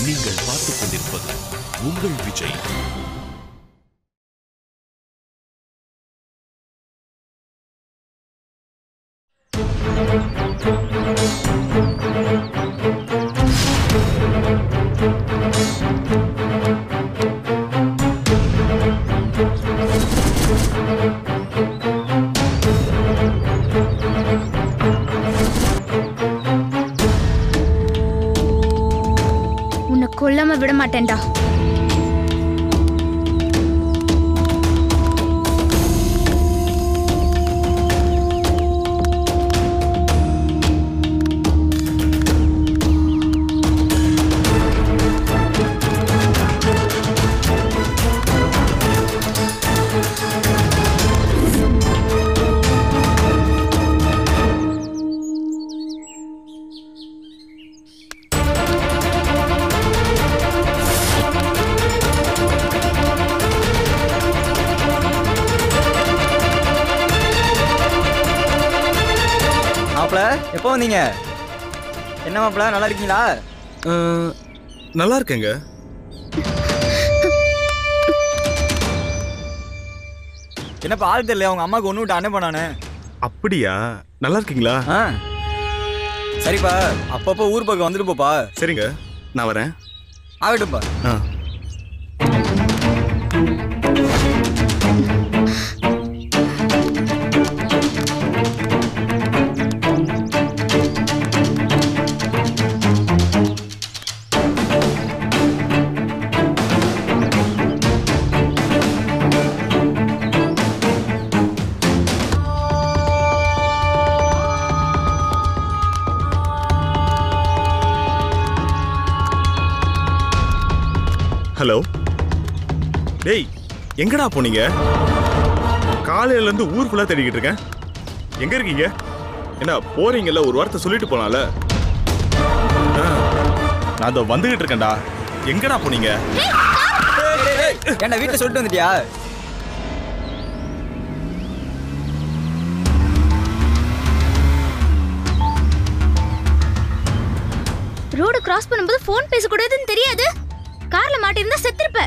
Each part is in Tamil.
நீங்கள் பார்த்துக் கொண்டிருப்பது உங்கள் விஜய். உன்னை கொல்லாம விட மாட்டேன்டா. எப்போ வந்தீங்க? என்ன மாப்பிள்ள, நல்லா இருக்கீங்களா? நல்லா இருக்கேங்க. என்னப்பா ஆள் தெரியல, அவங்க அம்மாவுக்கு ஒன்று விட்டு அனுப்ப நானு. அப்படியா? நல்லா இருக்கீங்களா? சரிப்பா, அப்பப்போ ஊர் பக்கம் வந்துட்டு போப்பா. சரிங்க, நான் வரேன். ஆகட்டும்ப்பா. ஹலோ. டேய், எங்கடா போனீங்க? காலையில இருந்து ஊர் ஃபுல்லா தேடிக்கிட்டு இருக்கேன். எங்க இருக்கீங்க? என்ன போறீங்கல்ல, ஒரு வார்த்தை சொல்லிட்டு போனால. நான் அதோ வந்துகிட்டு இருக்கேன்டா. எங்கடா போனீங்க? என்ன வீட்டை சொல்லிட்டு வந்துட்டியா? ரோடு கிராஸ் பண்ணும்போது போன் பேசக்கூடாதுன்னு தெரியாது. கார்ல மாட்டிருந்தா செத்துருப்ப.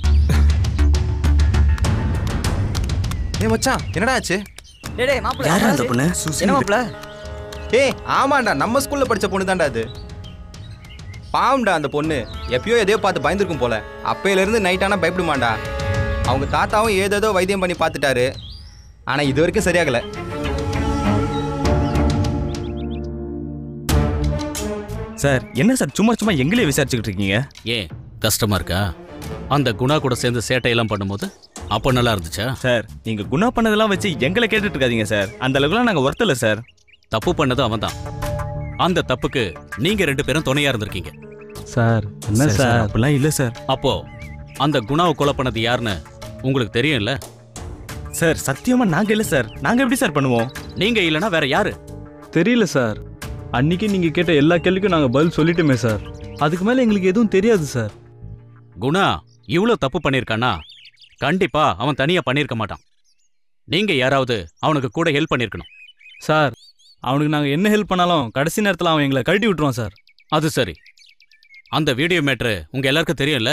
ஏய் மச்சான், என்னடா ஆச்சு? டேய் மாப்ள, யாரா அந்த பொண்ணு? என்ன மாப்ள? ஏய் ஆமாண்டா, நம்ம ஸ்கூல்ல படிச்ச பொண்ணு தான்டா அது. பாவம்டா அந்த பொண்ணு, எப்பயோ எதையோ பார்த்து பயந்துருக்கும் போல. அப்பையில இருந்து நைட் ஆனா பயப்படுமாண்டா. அவங்க தாத்தாவும் ஏதேதோ வைத்தியம் பண்ணி பார்த்துட்டாரு, ஆனா இது வரைக்கும் சரியாகல. சார், என்ன சார் சும்மா சும்மா எங்களே விசாரிச்சுக்கிட்டு இருக்கீங்க? ஏன் கஷ்டமா இருக்கா? அந்த குணா கூட சேர்ந்து சேட்டையெல்லாம் பண்ணும்போது அப்போ நல்லா இருந்துச்சா? சார், நீங்க குணா பண்ணதெல்லாம் வச்சு எங்களை கேட்டுட்டு இருக்காதீங்க சார். அந்த அளவுக்குலாம் நாங்க ஒர்த் இல்ல சார். தப்பு பண்ணது அவன் தான். அந்த தப்புக்கு நீங்க 2 பேரும் துணையா இருந்திருக்கீங்க. சார் என்ன சார், அப்படிலாம் இல்ல சார். அப்போ அந்த குணாவை கொலை பண்ணது யாருன்னு உங்களுக்கு தெரியும்ல? சார் சத்தியமா நாங்க இல்ல சார். நாங்க எப்படி சார் பண்ணுவோம்? நீங்க இல்லைன்னா வேற யாரு? தெரியல சார். அன்னைக்கு நீங்க கேட்ட எல்லா கேள்விக்கும் நாங்க பதில் சொல்லிட்டோமே சார். அதுக்கு மேல எங்களுக்கு எதுவும் தெரியாது சார். குணா இவ்வளவு தப்பு பண்ணிருக்கானா கண்டிப்பா அவன் தனியா பண்ணிருக்க மாட்டான். நீங்க யாராவது அவனுக்கு கூட ஹெல்ப் பண்ணிருக்கணும் சார். அவனுக்கு நாங்க என்ன ஹெல்ப் பண்ணாலும் கடைசி நேரத்தில் அவன் எங்களை கழட்டி விட்டுருவான் சார். அது சரி, அந்த வீடியோ மேட்ரு உங்க எல்லாருக்கும் தெரியும்ல?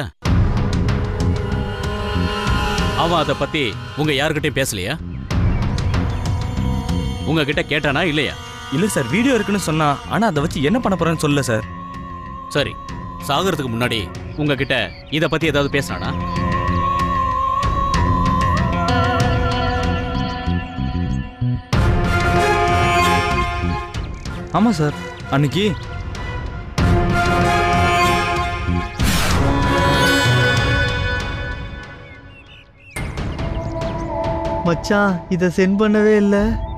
அவன் அதை பத்தி உங்க யாருக்கிட்டையும் பேசலையா? உங்ககிட்ட கேட்டானா இல்லையா? இல்ல சார், வீடியோ இருக்குன்னு சொன்னா, ஆனா அதை வச்சு என்ன பண்ண போறேன்னு சொல்லல சார். சரி, சாகிறதுக்கு முன்னாடி உங்ககிட்ட இத பத்தி ஏதாவது பேசினானா? ஆமா சார், அன்னைக்கு மச்சான் இத சென்ட் பண்ணவே இல்ல.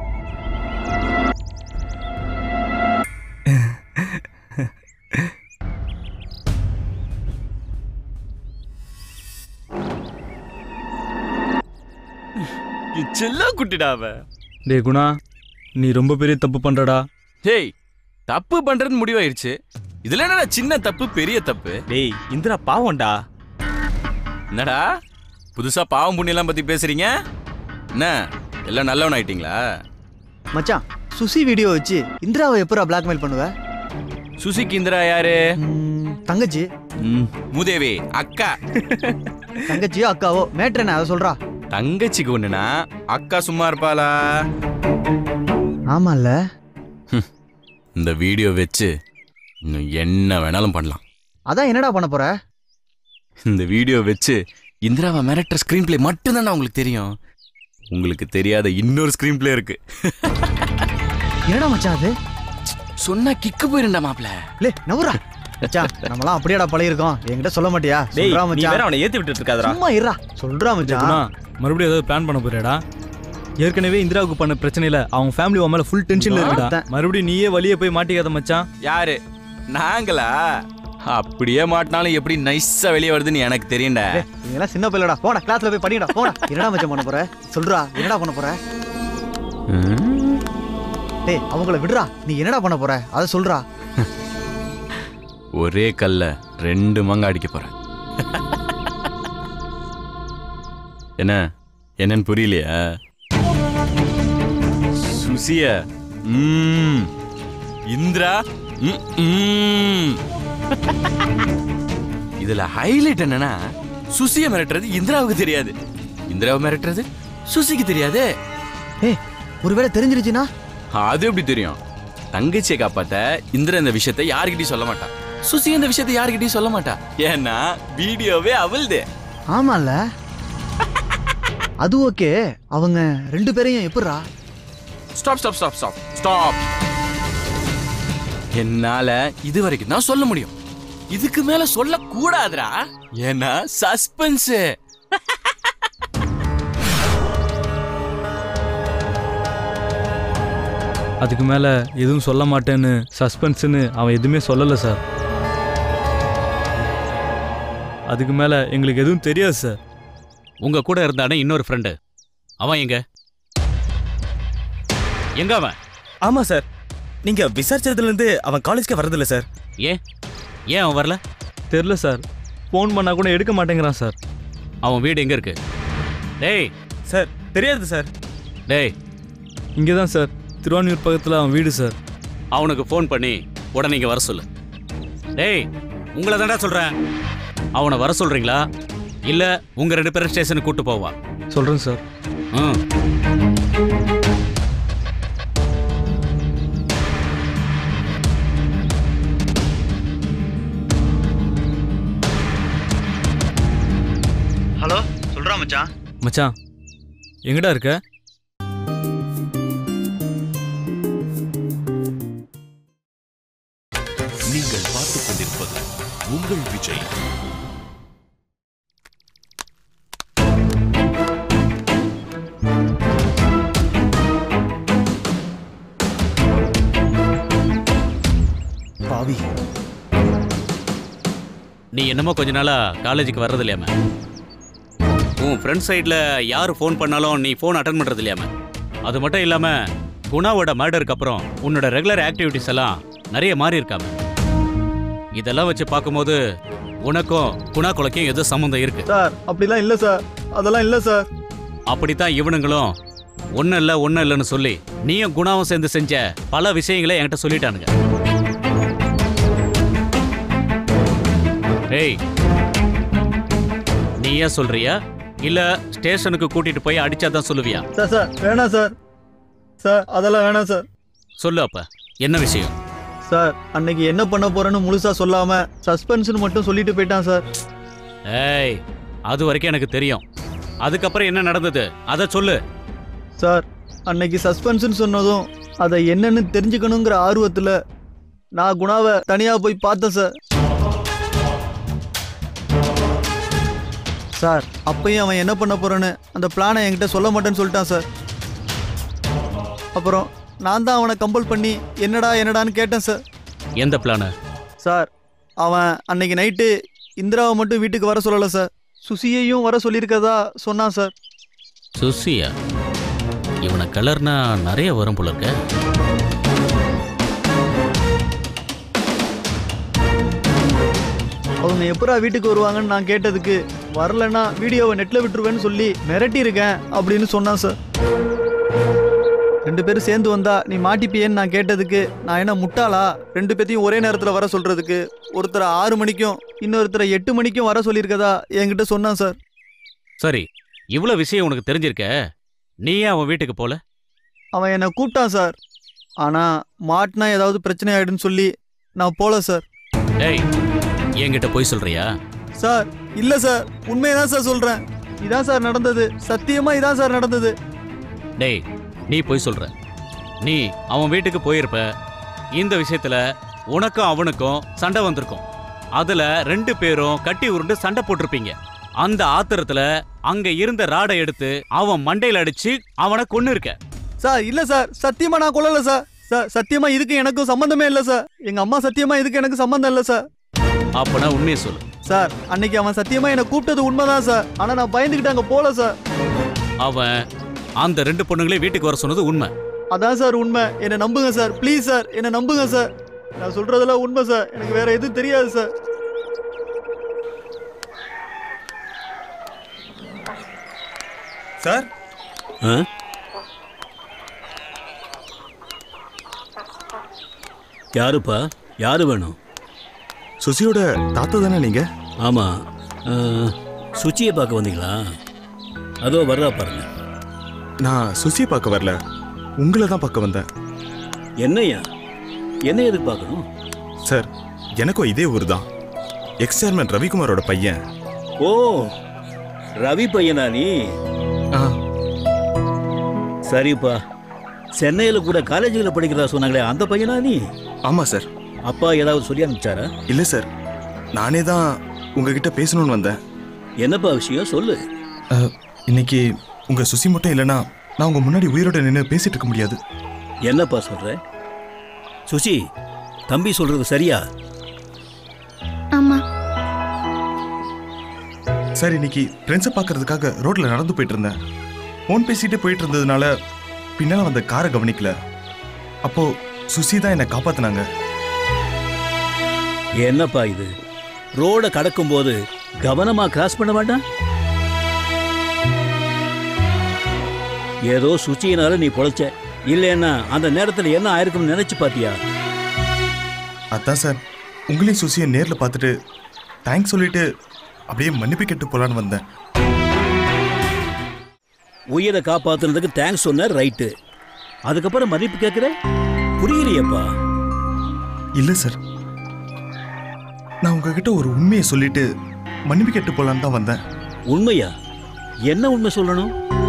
செல்ல குட்டிடாவ. டே குணா, நீ ரொம்ப பெரிய தப்பு பண்றடா. டேய், தப்பு பண்றது முடிவாயிருச்சு. இதுல என்னடா சின்ன தப்பு பெரிய தப்பு? டேய் இந்திரா பாவம்டா. என்னடா புதுசா பாவம் புண்ணியெல்லாம் பத்தி பேசுறீங்க? என்ன எல்லாம் நல்லவன் ஆயிட்டீங்களா? மச்சான் சுசி வீடியோ வச்சு இந்திராவை எப்பரா பிளாக்மெயில் பண்ணுவ? சுசிக்கு இந்திரா யாரு? தங்கச்சி. மூதேவி அக்கா. தங்கச்சியோ அக்காவோ மேட்ரு என்ன அதை சொல்றா. தங்கச்சிக்கு ஒண்ணுனா அக்கா சும்மா இருப்பாளா? ஆமால. இந்த வீடியோ வச்சு இன்னும் என்ன வேணாலும் பண்ணலாம். அதான் என்னடா பண்ண போற? இந்த வீடியோ வச்சு இந்திராவை மிரட்டுற ஸ்கிரீன் பிளே மட்டும்தான் உங்களுக்கு தெரியும். உங்களுக்கு தெரியாத இன்னொரு ஸ்கிரீன் பிளே இருக்கு. என்னடா மச்சான் அது? சொன்னா கிக்கு போயிருண்டா மாப்ள. லே நவுரா மச்சான், நம்மலாம் அப்படியேடா பழகிருக்கோம். என்கிட்ட சொல்ல மாட்டியா? சொல்றா நீ மச்சான். வேற அவனை ஏத்தி விட்டுட்டு இருக்காதடா. சும்மா இருடா. சொல்றா மச்சான். மறுபடியும் ஏதாவது பிளான் பண்ண போறியாடா? ஏற்கனவே இந்திராவுக்கு பண்ண பிரச்சனையில அவங்க ஃபேமிலி உன் மேல ஃபுல் டென்ஷன்ல இருக்குடா. மறுபடியும் நீயே வழியே போய் மாட்டிக்காத மச்சான். யாரு நாங்களா? அப்படியே மாட்டினாலும் எப்படி நைஸா வெளியே வருதுன்னு எனக்கு தெரியும்டா. நீங்களாம் சின்ன பிள்ளைடா. போடா கிளாஸ்ல போய் படிடா. போடா. என்னடா மச்சான் பண்ண போற? சொல்றா என்னடா பண்ண போற? டேய் அவங்கள விடுறா. நீ என்னடா பண்ண போற அதை சொல்றா. ஒரே கல்ல 2 மங்க அடிக்க போறேன். என்னன்னு புரியலையா? சுசிய இந்திரா இதுல ஹைலைட் என்னன்னா, சுசிய மிரட்டுறது இந்திராவுக்கு தெரியாது, இந்திராவை மிரட்டுறது சுசிக்கு தெரியாது. ஏய் ஒருவேளை தெரிஞ்சிருச்சுன்னா? அது எப்படி தெரியும்? தங்கச்சியை காப்பாத்த இந்திரா இந்த விஷயத்தை யாருக்கிட்டையும் சொல்ல மாட்டா. சுசி இந்த விஷயத்தை யாருக்கிட்டையும் சொல்ல மாட்டா. ஏன்னா வீடியோவே அவள்தே. ஆமால. அது ஓகே. அவங்க 2 பேரையும் எப்படிரா? Stop stop stop stop stop. என்னால இது வரைக்கும் தான் சொல்ல முடியும். இதுக்கு மேல சொல்ல கூடாதுடா. ஏன்னா சஸ்பென்ஸ். அதுக்கு மேல எதுவும் சொல்ல மாட்டேன்னு சஸ்பென்ஸ்னு அவன் எதுவுமே சொல்லல சார். அதுக்கு மேல எங்களுக்கு எதுவும் தெரியாது சார். உங்க கூட இருந்தானே இன்னொரு ஃப்ரெண்டு, அவன் எங்க அவன்? ஆமா சார், நீங்க விசாரிச்சதுல இருந்து அவன் காலேஜ்க்கு வரதில்லை சார். ஏன் அவன் வரல? தெரியல சார். ஃபோன் பண்ணா கூட எடுக்க மாட்டேங்கிறான் சார். அவன் வீடு எங்க இருக்கு? டேய் சார் தெரியாது சார். டேய் இங்கே தான் சார், திருவான்மியூர் பக்கத்தில் அவன் வீடு சார். அவனுக்கு ஃபோன் பண்ணி உடனே இங்கே வர சொல்லு. டேய் உங்களை தாண்டா சொல்கிறேன். அவனை வர சொல்கிறீங்களா இல்லை உங்கள் 2 பேரும் ஸ்டேஷனுக்கு கூப்பிட்டு போவா? சொல்கிறேன் சார். ஹலோ சொல்றா மச்சான். மச்சான் எங்கடா இருக்க? நீங்கள் பார்த்துக் கொண்டிருப்பது உங்கள் விஜய். பாவி, நீ என்னமோ கொஞ்ச நாளா காலேஜுக்கு வர்றது இல்லையாம? உன் ஃப்ரெண்ட் சைடில் யார் ஃபோன் பண்ணாலும் நீ ஃபோன் அட்டன் பண்ணுறது இல்லையாம? அது மட்டும் இல்லாமல் குணாவோட மர்டருக்கு அப்புறம் உன்னோட ரெகுலர் ஆக்டிவிட்டிஸ் எல்லாம் நிறைய மாறி இருக்காம. இதெல்லாம் வச்சு பார்க்கும்போது உனக்கும் குணா கொலைக்கும் ஏதோ சம்மந்தம் இருக்கு சார். அப்படிலாம் இல்லை சார், அதெல்லாம் இல்லை சார். அப்படித்தான் இவனுங்களும் ஒன்றும் இல்லைன்னு சொல்லி நீயும் குணாவும் சேர்ந்து செஞ்ச பல விஷயங்களை என்கிட்ட சொல்லிட்டானுங்க. ஏய் நீ ஏன் சொல்றியா இல்ல ஸ்டேஷனுக்கு கூட்டிட்டு போய் அடிச்சாதான் சொல்லுவியா? சார் சார் வேணாம் சார். சார் அதெல்லாம் வேணாம் சார். சொல்லு அப்ப என்ன விஷயம்? சார் அன்னைக்கு என்ன பண்ண போறேன்னு முழுசா சொல்லாம சஸ்பென்ஸ்னு மட்டும் சொல்லிட்டு போயிட்டான் சார். ஏய் அது வரைக்கும் எனக்கு தெரியும். அதுக்கப்புறம் என்ன நடந்தது அதை சொல்லு. சார் அன்னைக்கு சஸ்பென்ஸ்னு சொன்னதும் அதை என்னன்னு தெரிஞ்சுக்கணுங்கிற ஆர்வத்துல நான் குணாவை தனியா போய் பார்த்தேன் சார். சார் அப்பயும் அவன் என்ன பண்ண போறேன்னு அந்த பிளானை என்கிட்ட சொல்ல மாட்டேன்னு சொல்லிட்டான் சார். அப்புறம் நான் தான் அவனை கம்பல் பண்ணி என்னடான்னு கேட்டேன் சார். எந்த பிளானு? சார் அவன் அன்னைக்கு நைட்டு இந்திராவை மட்டும் வீட்டுக்கு வர சொல்லலை சார், சுசியையும் வர சொல்லியிருக்கதா சொன்னான் சார். சுசியா? இவனை கலர்னா நிறைய வரும் போல இருக்க. அவங்க எப்படா வீட்டுக்கு வருவாங்கன்னு நான் கேட்டதுக்கு வரலன்னா வீடியோவை நெட்டில் விட்டுருவேன்னு சொல்லி மிரட்டி இருக்கேன் அப்படின்னு சொன்னான் சார். 2 பேரும் சேர்ந்து வந்தா நீ மாட்டிப்பியேன்னு நான் கேட்டதுக்கு நான் என்ன முட்டாளா? 2 பேத்தையும் ஒரே நேரத்தில் வர சொல்றதுக்கு ஒருத்தரை 6 மணிக்கும் இன்னொருத்தரை 8 மணிக்கும் வர சொல்லியிருக்கதா என்கிட்ட சொன்னான் சார். சரி, இவ்வளவு விஷயம் உனக்கு தெரிஞ்சிருக்க, நீ ஏன் அவன் வீட்டுக்கு போல? அவன் என்னை கூப்பிட்டான் சார். ஆனால் மாட்டினா ஏதாவது பிரச்சனை ஆயிடுன்னு சொல்லி நான் போல சார். டேய், என்கிட்ட போய் சொல்றியா? சார் இல்லை சார், உண்மையதான் சார் சொல்கிறேன். இதான் சார் நடந்தது, சத்தியமாக இதான் சார் நடந்தது. டேய், நீ போய் சொல்ற. நீ அவன் வீட்டுக்கு போயிருப்ப. இந்த விஷயத்துல உனக்கும் அவனுக்கும் சண்டை வந்திருக்கும். அதுல 2 பேரும் கட்டி உருண்டு சண்டை போட்டிருப்பீங்க. அந்த ஆத்திரத்துல அங்க இருந்த ராடை எடுத்து அவன் மண்டையில அடிச்சு அவனை கொன்னு இருக்க. சார் இல்லை சார், சத்தியமாக நான் கொல்லலை சார். சார் சத்தியமாக இதுக்கு எனக்கும் சம்மந்தமே இல்லை சார். எங்கள் அம்மா சத்தியமாக இதுக்கு எனக்கு சம்மந்தம் இல்லை சார். அப்பனா உண்மையை சொல்லு. சார் அன்னைக்கு அவன் சத்தியமாக என்னை கூப்பிட்டது உண்மைதான் சார். ஆனால் நான் பயந்துக்கிட்டு அங்கே போல சார். அவன் அந்த 2 பொண்ணுங்களே வீட்டுக்கு வர சொன்னது உண்மை. அதான் சார் உண்மை. என்னை நம்புங்க சார், ப்ளீஸ் சார், என்னை நம்புங்க சார். நான் சொல்றதெல்லாம் உண்மை சார். எனக்கு வேற எதுவும் தெரியாது சார். சார் யாருப்பா? யாரு வேணும்? சுசியோட தாத்தா தானே நீங்க? ஆமா. சுச்சியை பார்க்க வந்தீங்களா? அதோ வர்றா பாருங்க. நான் சுசியை பார்க்க வரல, உங்களை தான் பார்க்க வந்தேன். என்னையா? என்ன எதுக்கு பார்க்கணும்? சார், எனக்கும் இதே ஊர் தான். எக்ஸ் சேர்மன் ரவிக்குமாரோட பையன். ஓ, ரவி பையனா நீ? சரிப்பா. சென்னையில் கூட காலேஜில் படிக்கிறதா சொன்னாங்களே, அந்த பையனா நீ? ஆமாம் சார். அப்பா ஏதாவது சொல்லி அனுப்பிச்சாரா? இல்லை சார், நானே தான் உங்ககிட்ட பேசணும்னு வந்தேன். என்னப்பா விஷயம் சொல்லு. இன்னைக்கு உங்கள் சுசி மட்டும் இல்லைன்னா நான் உங்கள் முன்னாடி உயிரோட நின்று பேசிட்டு இருக்க முடியாது. என்னப்பா சொல்ற? சுசி, தம்பி சொல்றது சரியா? ஆமா சார், இன்னைக்கு ஃப்ரெண்ட்ஸை பார்க்கறதுக்காக ரோட்ல நடந்து போயிட்டு இருந்தேன். ஃபோன் பேசிட்டு போயிட்டு இருந்ததுனால பின்னால் வந்த காரை கவனிக்கல. அப்போ சுசி தான் என்னை காப்பாத்தினாங்க. என்னப்பா இது? ரோட கடக்கும் போது கவனமா கிராஸ் பண்ண மாட்டான்? ஏதோ சுச்சியினால நீ பொழைச்ச. இல்லைன்னா அந்த நேரத்தில் என்ன ஆயிருக்கும்னு நினைச்சு பாத்தியா? அதான் சார், உங்களையும் சுசியை நேரில் பார்த்துட்டு தேங்க்ஸ் சொல்லிட்டு அப்படியே மன்னிப்பு கேட்டு போலான்னு வந்தேன். உயிரை காப்பாத்துனதுக்கு தேங்க்ஸ் சொன்ன ரைட்டு, அதுக்கப்புறம் மன்னிப்பு கேட்குற? புரியலையப்பா. இல்லை சார், நான் உங்ககிட்ட ஒரு உண்மையை சொல்லிட்டு மன்னிப்பு கேட்டு போலான்னு தான் வந்தேன். உண்மையா? என்ன உண்மை சொல்லணும்?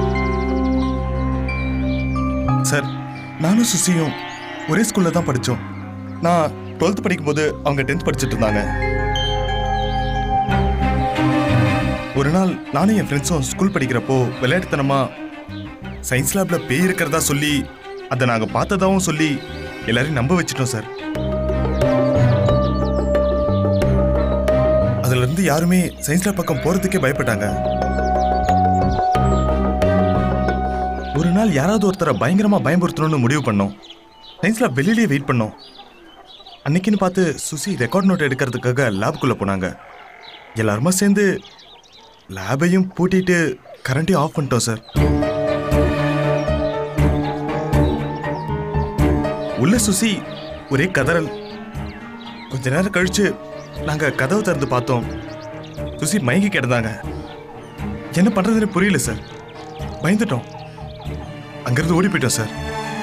சார், நானும் சுசியும் ஒரே ஸ்கூல்ல தான் படித்தோம். நான் 12th படிக்கும்போது அவங்க 10th படிச்சுட்டு இருந்தாங்க. ஒரு நாள் நானும் என் ஃப்ரெண்ட்ஸும் ஸ்கூல் படிக்கிறப்போ விளையாட்டுத்தனமா சயின்ஸ் லேப்ல பேய் இருக்கிறதா சொல்லி அதை நாங்கள் பார்த்ததாவும் சொல்லி எல்லாரையும் நம்ப வச்சிட்டோம் சார். அதுல இருந்து யாருமே சயின்ஸ் லேப் பக்கம் போறதுக்கே பயப்பட்டாங்க. ஒரு நாள் யாராவது ஒருத்தரை பயங்கரமா பயமுறுத்தணும்னு முடிவு பண்ணோம். சயின்ஸ் லேப் வெளியிலேயே வெயிட் பண்ணோம். அன்னைக்குன்னு பார்த்து சுசி ரெக்கார்ட் நோட் எடுக்கிறதுக்காக லேபுக்குள்ள போனாங்க. எல்லாருமா சேர்ந்து லேபையும் பூட்டிட்டு கரண்ட்டையும் ஆஃப் பண்ணிட்டோம் சார். உள்ள சுசி ஒரே கதறல். கொஞ்ச நேரம் கழிச்சு நாங்க கதவு திறந்து பார்த்தோம். சுசி மயங்கி கிடந்தாங்க. என்ன பண்றதுன்னு புரியல சார். பயந்துட்டோம். அங்கிருந்து ஓடி போயிட்டோம் சார்.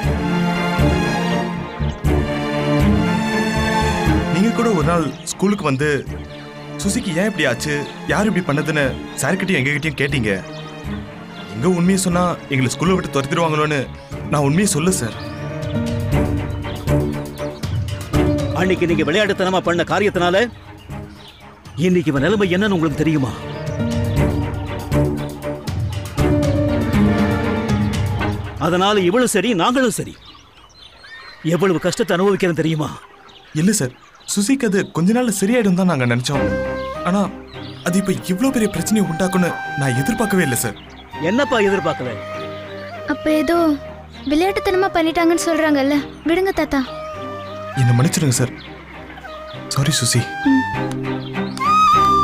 நீங்க கூட ஒரு நாள் ஸ்கூலுக்கு வந்து சுசிக்கு ஏன் இப்படி ஆச்சு, யார் இப்படி பண்ணதுன்னு சார்கிட்டையும் எங்ககிட்டயும் கேட்டீங்க. எங்க உண்மையை சொன்னா எங்களை ஸ்கூல்ல விட்டு துரத்திடுவாங்களோன்னு நான் உண்மையை சொல்ல சார். அன்னைக்கு நீங்க விளையாட்டுத்தனமா பண்ண காரியத்தினால இன்னைக்கு இவன் நிலைமை என்னன்னு உங்களுக்கு தெரியுமா? அதனால இவளும் சரி நாங்களும் சரி எவ்வளவு கஷ்டத்தை அனுபவிக்கிறேன் தெரியுமா? இல்ல சார், சுசிக்கு அது கொஞ்ச நாள் சரியாயிடும் தான் நாங்க நினைச்சோம். ஆனா அது இப்ப இவ்வளவு பெரிய பிரச்சனையை உண்டாக்குன்னு நான் எதிர்பார்க்கவே இல்லை சார். என்னப்பா எதிர்பார்க்கல? அப்ப ஏதோ விளையாட்டுத்தனமா பண்ணிட்டாங்கன்னு சொல்றாங்கல்ல, விடுங்க தாத்தா. என்ன மன்னிச்சிடுங்க சார். சாரி சுசி.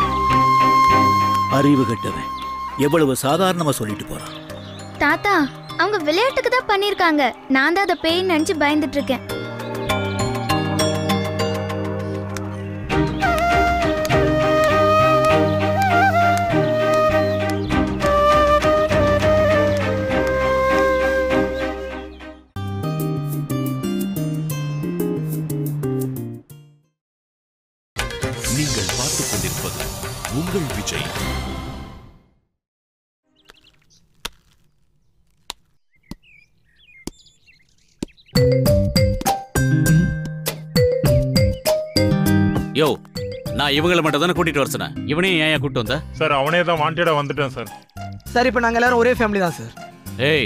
அறிவு கெட்டவன் எவ்வளவு சாதாரணமா சொல்லிட்டு போறான். தாத்தா, அவங்க விளையாட்டுக்கு தான் பண்ணிருக்காங்க. நான் தான் அதை பேய்ன்னு நினைச்சு பயந்துட்டு இருக்கேன். நீங்கள் பார்த்துக் கொண்டிருப்பது உங்கள் விஜய். யோ, நான் இவங்களை மட்டும் தானே கூட்டிட்டு வர சொன்னேன். இவனையும் ஏன் கூட்டிட்டு வந்த? சார் அவனே தான் வாண்டடா வந்துட்டேன் சார். சார் இப்போ நாங்கள் எல்லாரும் ஒரே ஃபேமிலி தான் சார். ஏய்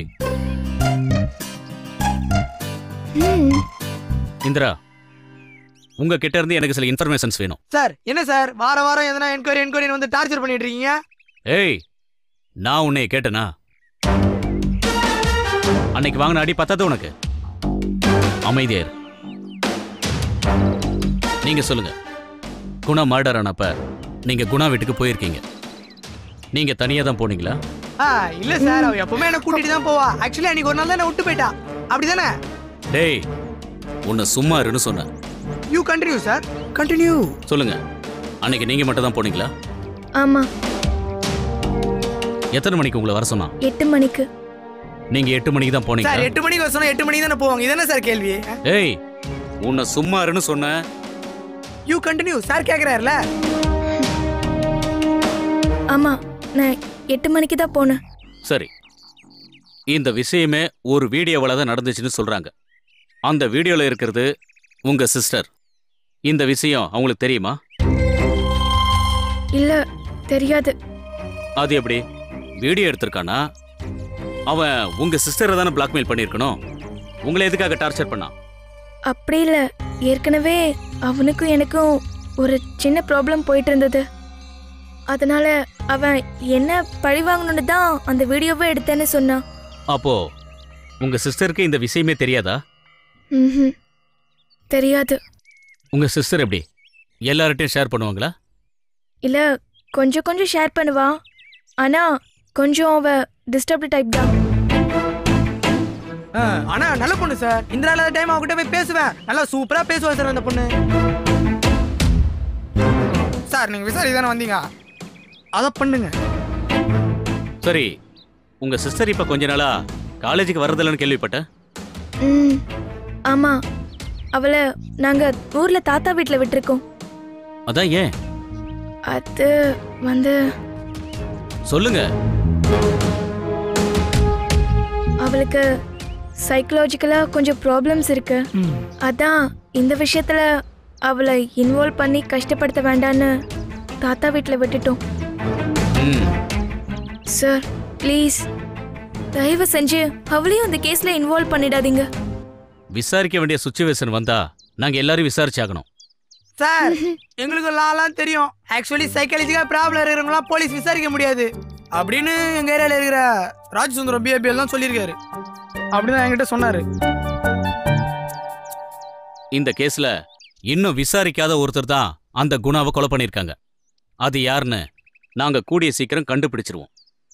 இந்திரா, உங்க கிட்ட இருந்து எனக்கு சில இன்ஃபர்மேஷன்ஸ் வேணும். சார் என்ன சார் வாரம் எதனா என்கொயரி வந்து டார்ச்சர் பண்ணிட்டு இருக்கீங்க? ஏய், நான் உன்னை கேட்டனா? அன்னைக்கு வாங்கின அடி பத்தாது உனக்கு? அமைதியாரு. நீங்க சொல்லுங்க, குணா மர்டர் ஆனப்ப நீங்க குணா வீட்டுக்கு போயிருக்கீங்க. நீங்க தனியா தான் போனீங்களா? இல்ல சார், அவ எப்பவுமே என்ன கூட்டிட்டு தான் போவா. ஆக்சுவலி அன்னைக்கு ஒரு நாள் தான் என்ன விட்டு போயிட்டா. அப்படிதானே? டேய், உன்னை சும்மா இருன்னு சொன்னேன். You continue sir, continue. சொல்லுங்க, அன்னைக்கு நீங்க மட்டும் தான் போனீங்களா? ஆமா. எத்தனை மணிக்கு உங்களை வர சொன்னா? 8 மணிக்கு. நீங்க 8 மணிக்கு தான் போனீங்க. சார் 8 மணிக்கு வர சொன்னா 8 மணிக்கு தானே போவாங்க. இது என்ன சார் கேள்வி? ஏய், உன்னை சும்மா இருன்னு சொன்னேன். யூ கண்டினியூ சார் கேக்குறாருல. ஆமா, நான் 8 மணிக்கு தான் போனேன். சரி, இந்த விஷயமே ஒரு வீடியோவில் தான் நடந்துச்சுன்னு சொல்றாங்க. அந்த வீடியோல இருக்கிறது உங்க சிஸ்டர். இந்த விஷயம் அவங்களுக்கு தெரியுமா? இல்ல, தெரியாது. அது எப்படி? வீடியோ எடுத்திருக்கானா? அவன் உங்க சிஸ்டரை தானே பிளாக்மெயில் பண்ணியிருக்கணும். உங்களை எதுக்காக டார்ச்சர் பண்ணான்? அப்படி இல்ல, ஏற்கனவே அவனுக்கும் எனக்கும் ஒரு சின்ன ப்ராப்ளம் போயிட்டு இருந்தது. அதனால அவன் என்ன பழி வாங்கணும்னு தான் அந்த வீடியோவை எடுத்தேன்னு சொன்னான். அப்போ உங்க சிஸ்டருக்கு இந்த விஷயமே தெரியாதா? தெரியாது. உங்க சிஸ்டர் எப்படி எல்லார்ட்டையும் ஷேர் பண்ணுவாங்களா? இல்ல, கொஞ்சம் ஷேர் பண்ணுவா. ஆனா கொஞ்சம் அவ டிஸ்டர்ப்டு டைப் தான். ஆனா நல்ல பொண்ணு சார். இந்த நாள் டைம் அவகிட்ட போய் பேசுவேன். நல்லா சூப்பரா பேசுவா சார் அந்த பொண்ணு. சார் நீங்க விசாரி தானே வந்தீங்க, அத பண்ணுங்க. சரி, உங்க சிஸ்டர் இப்ப கொஞ்ச நாளா காலேஜுக்கு வர்றதில்லன்னு கேள்விப்பட்டேன். ஆமா, அவளை நாங்க ஊர்ல தாத்தா வீட்டுல விட்டுருக்கோம். அதான் ஏன்? அது வந்து சொல்லுங்க. அவளுக்கு சைக்கலாஜிக்கலா கொஞ்சம் ப்ராப்ளம்ஸ் இருக்கு. அதான் இந்த விஷயத்துல அவளை இன்வால்வ் பண்ணி கஷ்டப்படுத்த வேண்டான்னு தாத்தா வீட்டுல விட்டுட்டோம். சார் ப்ளீஸ், தயவு செஞ்சு அவளையும் அந்த கேஸ்ல இன்வால்வ் பண்ணிடாதீங்க. விசாரிக்க வேண்டிய சுச்சுவேஷன் வந்தா நாங்க எல்லாரும் விசாரிச்சாகணும். சார் எங்களுக்கு லாலாம் தெரியும். ஆக்சுவலி சைக்காலஜிக்கா ப்ராப்ளம் இருக்கிறவங்களாம் போலீஸ் விசாரிக்க முடியாது அப்படின்னு எங்க ஏரியால இருக்கிற ராஜசுந்தரம் பிஏபிஎல் தான் சொல்லியிருக்காரு. அப்படிதான் என்கிட்ட சொன்னாரு. இந்த கேஸ்ல இன்னும் விசாரிக்காத ஒருத்தர் தான் அந்த குணாவை கொலை பண்ணிருக்காங்க. அது யாருன்னு நாங்க கூடிய சீக்கிரம் கண்டுபிடிச்சிருவோம்.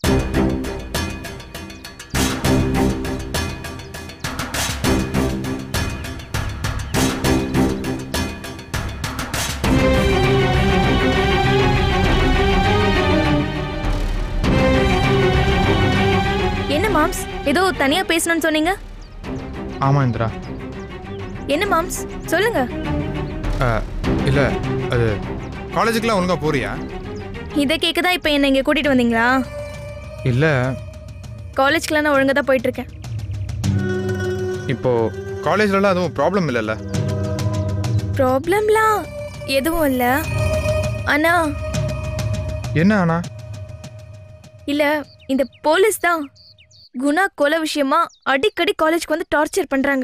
என்ன மாம்ஸ், ஏதோ தனியா பேசணும்னு சொன்னீங்க? ஆமா இந்திரா. என்ன மாம்ஸ் சொல்லுங்க. இல்ல, அது காலேஜுக்குலாம் ஒழுங்கா போறியா? இதை கேட்கதான் இப்போ என்ன இங்கே கூட்டிட்டு வந்தீங்களா? இல்ல, காலேஜ்க்குலாம் நான் ஒழுங்கா தான் போயிட்டு இருக்கேன். இப்போ காலேஜ்லலாம் எதுவும் ப்ராப்ளம் இல்லைல்ல? ப்ராப்ளம்லாம் எதுவும் இல்லை. ஆனா என்ன ஆனா? இல்ல, இந்த போலீஸ் தான் குணா கொலை விஷயமா அடிக்கடி காலேஜ்க்கு வந்து டார்ச்சர் பண்றாங்க.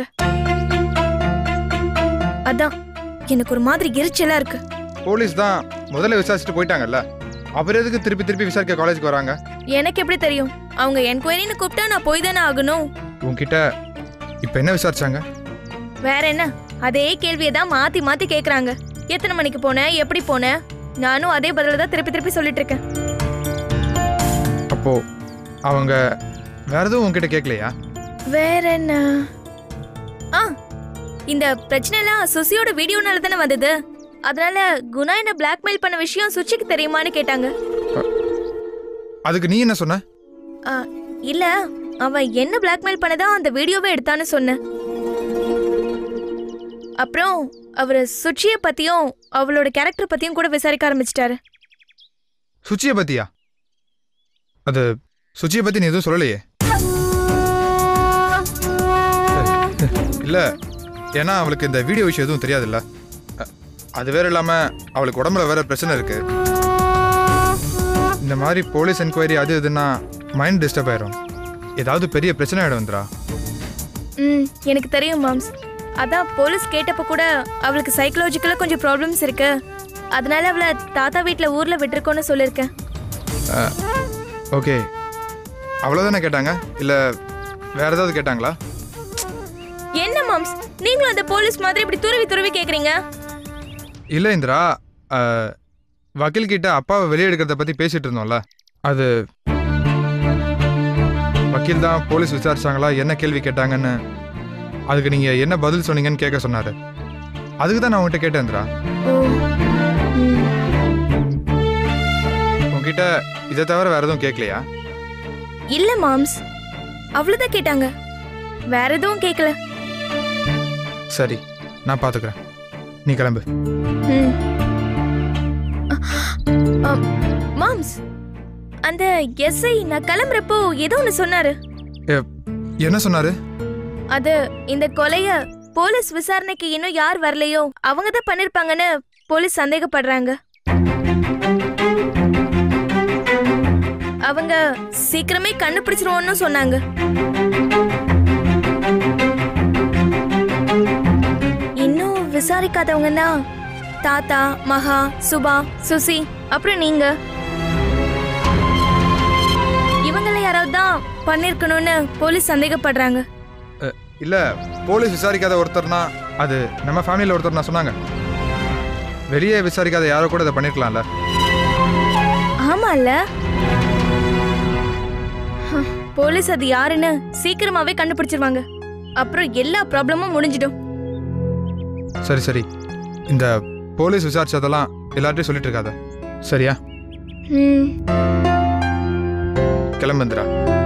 அதான் எனக்கு ஒரு மாதிரி எரிச்சலா இருக்கு. போலீஸ் தான் முதல்ல விசாரிச்சுட்டு போயிட்டாங்கல்ல, அப்புறம் எதுக்கு திருப்பி விசாரிக்க காலேஜுக்கு வராங்க? எனக்கு எப்படி தெரியும்? அவங்க என்கொயரின்னு கூப்பிட்டா நான் போய் தானே ஆகணும். உன்கிட்ட இப்போ என்ன விசாரிச்சாங்க? வேற என்ன, அதே கேள்வியை தான் மாத்தி மாத்தி கேக்குறாங்க. எத்தனை மணிக்கு போன, எப்படி போன? நானும் அதே பதில தான் திருப்பி சொல்லிட்டு இருக்கேன். அப்போ அவங்க வேற எதுவும் உன்கிட்ட கேட்கலையா? வேற என்ன? ஆ, இந்த பிரச்சனைலாம் சுசியோட வீடியோனால தானே வந்தது. அதனால குணா என்ன பிளாக்மெயில் பண்ண விஷயம் சுச்சிக்கு தெரியுமான்னு கேட்டாங்க. அதுக்கு நீ என்ன சொன்ன? இல்ல, அவன் என்ன பிளாக்மெயில் பண்ணதா அந்த வீடியோவை எடுத்தான்னு சொன்ன. அப்புறம் அவர் சுச்சியை பத்தியும் அவளோட கேரக்டர் பத்தியும் கூட விசாரிக்க ஆரம்பிச்சிட்டாரு. சுச்சியை பத்தியா? அது சுச்சியை பத்தி நீ எதுவும் சொல்லலையே. இல்ல, ஏன்னா அவளுக்கு இந்த வீடியோ விஷயம் எதுவும் தெரியாதுல்ல. அது வேற இல்லாம அவளுக்கு உடம்புல வேற பிரச்சனை இருக்கு. இந்த மாதிரி போலீஸ் என்கொயரி அது இதுன்னா மைண்ட் டிஸ்டர்ப் ஆயிரும். ஏதாவது பெரிய பிரச்சனை ஆயிடும் வந்துடா. எனக்கு தெரியும் மாம்ஸ். அதான் போலீஸ் கேட்டப்ப கூட அவளுக்கு சைக்கலாஜிக்கலா கொஞ்சம் ப்ராப்ளம்ஸ் இருக்கு. அதனால அவளை தாத்தா வீட்டில் ஊர்ல விட்டுருக்கோன்னு சொல்லியிருக்கேன். ஓகே, அவ்வளோதானே கேட்டாங்க? இல்ல வேற ஏதாவது கேட்டாங்களா? என்ன மாம்ஸ், நீங்களும் அந்த போலீஸ் மாதிரி இப்படி துருவி துருவி கேக்குறீங்க? இல்லை இந்திரா, வக்கீல் கிட்ட அப்பாவை வெளியே எடுக்கிறத பற்றி பேசிட்டு இருந்தோம்ல, அது வக்கீல் தான் போலீஸ் விசாரிச்சாங்களா, என்ன கேள்வி கேட்டாங்கன்னு, அதுக்கு நீங்கள் என்ன பதில் சொன்னீங்கன்னு கேட்க சொன்னார். அதுக்கு தான் நான் உங்ககிட்ட கேட்டேன் இந்திரா. உங்ககிட்ட இதை தவிர வேற எதுவும் கேட்கலையா? இல்ல மாம்ஸ், அவ்வளவுதான் கேட்டாங்க, வேற எதுவும் கேட்கல. சரி, நான் பார்த்துக்கிறேன், நீ கிளம்பு. மாம்ஸ், அந்த எஸ்ஐ நான் கிளம்புறப்போ ஏதோ ஒன்று சொன்னாரு. என்ன சொன்னாரு? அது இந்த கொலைய போலீஸ் விசாரணைக்கு இன்னும் யார் வரலையோ அவங்க தான் பண்ணிருப்பாங்கன்னு போலீஸ் சந்தேகப்படுறாங்க. அவங்க சீக்கிரமே கண்டுபிடிச்சிருவோம்னு சொன்னாங்க. இன்னும் விசாரிக்காதவங்கன்னா தாத்தா, மகா, சுபா, சுசி, அப்புறம் நீங்க. இவங்கள யாராவது தான் பண்ணிருக்கணும்னு போலீஸ் சந்தேகப்படுறாங்க. இல்ல, போலீஸ் விசாரிக்காத ஒருத்தர்னா அது நம்ம ஃபேமிலியில் ஒருத்தர் நான் சொன்னாங்க. வெளியே விசாரிக்காத யாரோ கூட இதை பண்ணிருக்கலாம்ல. ஆமால, போலீஸ் அது யாருன்னு சீக்கிரமாவே கண்டுபிடிச்சிருவாங்க. அப்புறம் எல்லா ப்ராப்ளமும் முடிஞ்சிடும். சரி சரி, இந்த போலீஸ் விசாரிச்சதெல்லாம் எல்லார்ட்டையும் சொல்லிட்டு இருக்காத, சரியா? கிளம்புந்திரா.